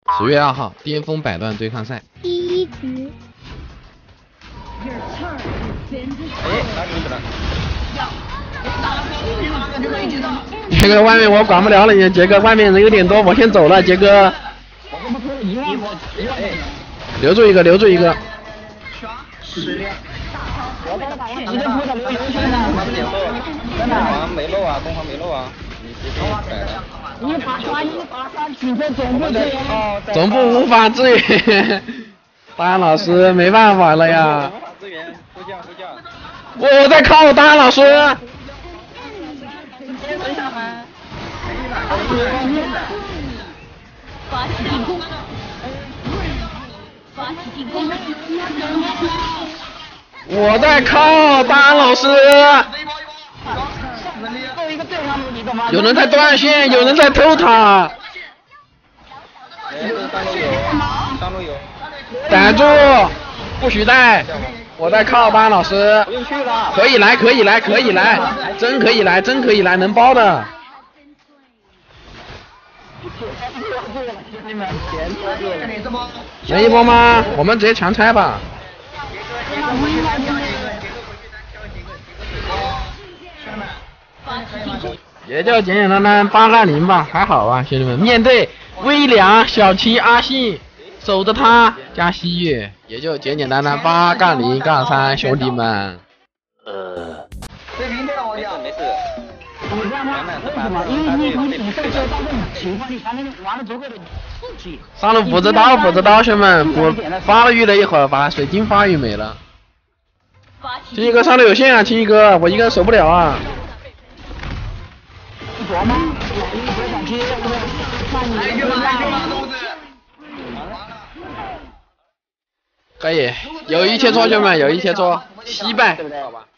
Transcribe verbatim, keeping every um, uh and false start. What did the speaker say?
十月二号，巅峰百段对抗赛。 第一局。 哎，拿出去了。 杰哥，外面我管不了了，杰哥，外面人有点多，我先走了，杰哥。留住一个，留住一个。 我帮他打完，你这不能留油水呢。真的。光没漏啊，东方没漏啊。你把抓你把他举在总部支援。 总部无法支援，大安老师没办法了呀。 无法支援，呼叫呼叫。 我在靠大安老师。 等下来。发起进攻。发起进攻。 我在靠大安老师。有人在断线，有人在偷塔。 上路有。 挡住，不许带。我在靠大安老师。可以来，可以来，可以来，真可以来，真可以来，能包的。能一波吗？我们直接强拆吧。也就简简单单八杠零吧，还好吧，兄弟们。面对微凉、小齐、阿信，守着他加西月，也就简简单单八杠零杠三，兄弟们。呃。 这明天我讲没事。 你知道吗？为什么？因为你你你这个到这种情况，你才能玩了足够的刺激。 上路补着刀，补着刀，兄弟们，补发育了一会儿，把水晶发育没了。青一哥上路有线啊，青一哥，我一个人守不了啊。 琢磨，你别想接，那你就可以，有一切错，兄弟们，有一切错，惜败，好吧。